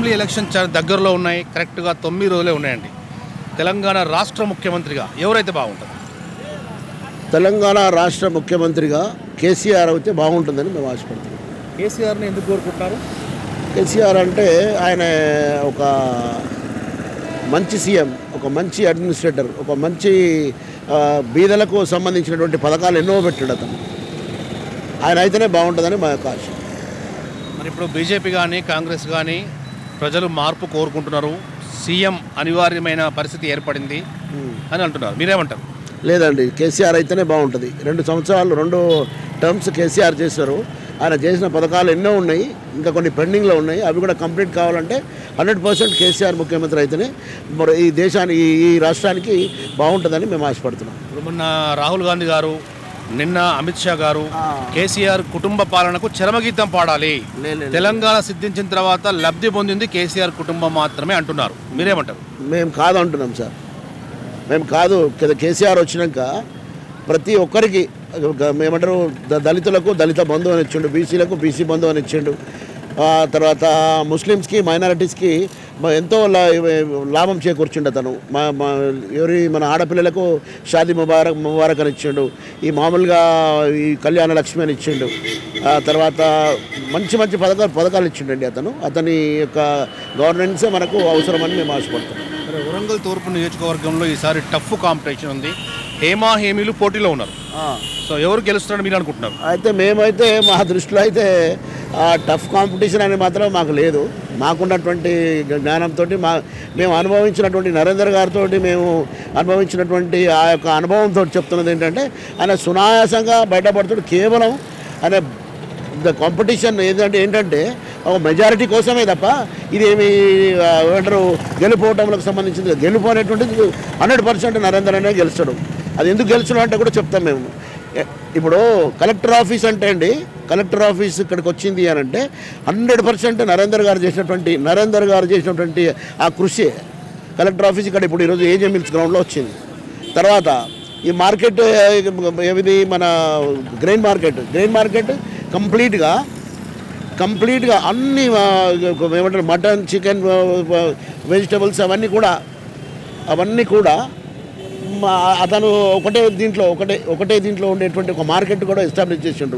Assembly election దగ్గరలో ఉన్నాయి. కరెక్ట్గా 9 రోజులే ఉన్నాయండి. తెలంగాణ రాష్ట్ర ముఖ్యమంత్రిగా ఎవరైతే బాగుంటుంది? తెలంగాణ రాష్ట్ర ముఖ్యమంత్రిగా కేసీఆర్ అయితే బాగుంటుందని మేము ఆశపడుతున్నాం. కేసీఆర్ని ఎందుకు కోరుకుంటున్నారు? కేసీఆర్ అంటే ఆయన ఒక మంచి సీఎం, ఒక మంచి అడ్మినిస్ట్రేటర్, ఒక మంచి బీదలకు సంబంధించినటువంటి పథకాలు ఎన్నో పెట్టాడు అతను. ఆయన అయితేనే బాగుంటుందని మా యొక్క ఆశ. మరి ఇప్పుడు బీజేపీ కానీ కాంగ్రెస్ కానీ ప్రజలు మార్పు కోరుకుంటున్నారు, సీఎం అనివార్యమైన పరిస్థితి ఏర్పడింది అని అంటున్నారు. మీరేమంటారు? లేదండి, కేసీఆర్ అయితేనే బాగుంటుంది. 2 సంవత్సరాలు 2 టర్మ్స్ కేసీఆర్ చేశారు. ఆయన చేసిన పథకాలు ఎన్నో ఉన్నాయి, ఇంకా కొన్ని పెండింగ్లో ఉన్నాయి. అవి కూడా కంప్లీట్ కావాలంటే 100% కేసీఆర్ ముఖ్యమంత్రి అయితేనే మరి ఈ దేశానికి ఈ రాష్ట్రానికి బాగుంటుందని మేము ఆశపడుతున్నాం. ఇప్పుడు మొన్న రాహుల్ గాంధీ గారు, నిన్న అమిత్ షా గారు కేసీఆర్ కుటుంబ పాలనకు చరమగీతం పాడాలి, తెలంగాణ సిద్ధించిన తర్వాత లబ్ధి పొందింది కేసీఆర్ కుటుంబం మాత్రమే అంటున్నారు. మీరేమంటారు? మేము కాదు అంటున్నాం సార్. మేము కాదు. కేసీఆర్ వచ్చినాక ప్రతి ఒక్కరికి మేమంటారు దళితులకు దళిత బంధు అని ఇచ్చిండు, బీసీలకు బీసీ బంధు అని ఇచ్చిండు, తర్వాత ముస్లిమ్స్కి మైనారిటీస్కి ఎంతో లాభం చేకూర్చిండు అతను. మన ఆడపిల్లలకు షాదీ ముబారక్ అని ఇచ్చిండు, ఈ మామూలుగా ఈ కళ్యాణ లక్ష్మి అని ఇచ్చిండు, తర్వాత మంచి మంచి పథకాలు ఇచ్చిండండి అతను. అతని యొక్క గవర్నెన్సే మనకు అవసరమని మేము ఆశపడుతున్నాం. వరంగల్ తూర్పు నియోజకవర్గంలో ఈసారి టఫ్ కాంపిటీషన్ ఉంది. హేమా హేమీలు పోటీలో ఉన్నారు. సో ఎవరు గెలుస్తారని మీరు అనుకుంటున్నారు? అయితే మేమైతే మా దృష్టిలో అయితే టఫ్ కాంపిటీషన్ అని మాత్రం మాకు లేదు. మాకున్నటువంటి జ్ఞానంతో మేము అనుభవించినటువంటి నరేందర్ గారితో మేము అనుభవించినటువంటి ఆ యొక్క అనుభవంతో చెప్తున్నది ఏంటంటే ఆయన సునాయాసంగా బయటపడుతుడు. కేవలం ఆయన కాంపిటీషన్ ఏంటంటే ఒక మెజారిటీ కోసమే తప్ప ఇదేమి ఏమంటారు గెలుపోవటంలకు సంబంధించింది. గెలుపు అనేటువంటిది 100% నరేందర్ అనే గెలుస్తాడు. అది ఎందుకు గెలుచడం అంటే కూడా చెప్తాం మేము. ఇప్పుడు కలెక్టర్ ఆఫీస్ అంటే అండి, కలెక్టర్ ఆఫీస్ ఇక్కడికి వచ్చింది అని అంటే 100% నరేందర్ గారు చేసినటువంటి ఆ కృషి. కలెక్టర్ ఆఫీస్ ఇక్కడ ఇప్పుడు ఈరోజు ఏజే మిల్స్ గ్రౌండ్లో వచ్చింది. తర్వాత ఈ మార్కెట్ ఏది మన గ్రెయిన్ మార్కెట్ కంప్లీట్గా అన్ని ఏమంటారు మటన్, చికెన్, వెజిటబుల్స్ అవన్నీ కూడా అతను ఒకటే దీంట్లో ఉండేటువంటి ఒక మార్కెట్ కూడా ఎస్టాబ్లిష్ చేసిండ్రు.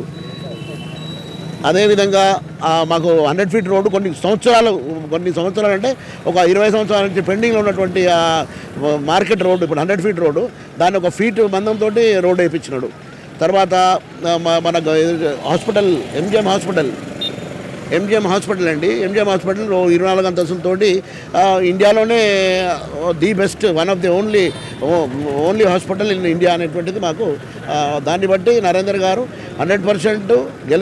అదేవిధంగా మాకు 100 ఫీట్ రోడ్డు కొన్ని సంవత్సరాలు అంటే ఒక 20 సంవత్సరాల నుంచి పెండింగ్లో ఉన్నటువంటి మార్కెట్ రోడ్డు ఇప్పుడు 100 ఫీట్ రోడ్డు, దాన్ని ఒక ఫీట్ మందంతో రోడ్డు వేయించినాడు. తర్వాత మన హాస్పిటల్ ఎంజిఎం హాస్పిటల్ అండి. ఎంజిఎం హాస్పిటల్ 24 అంతస్తులతోటి ఇండియాలోనే the best, one of the only hospital in India అనేటువంటిది మాకు. దాన్ని బట్టి నరేందర్ గారు 100%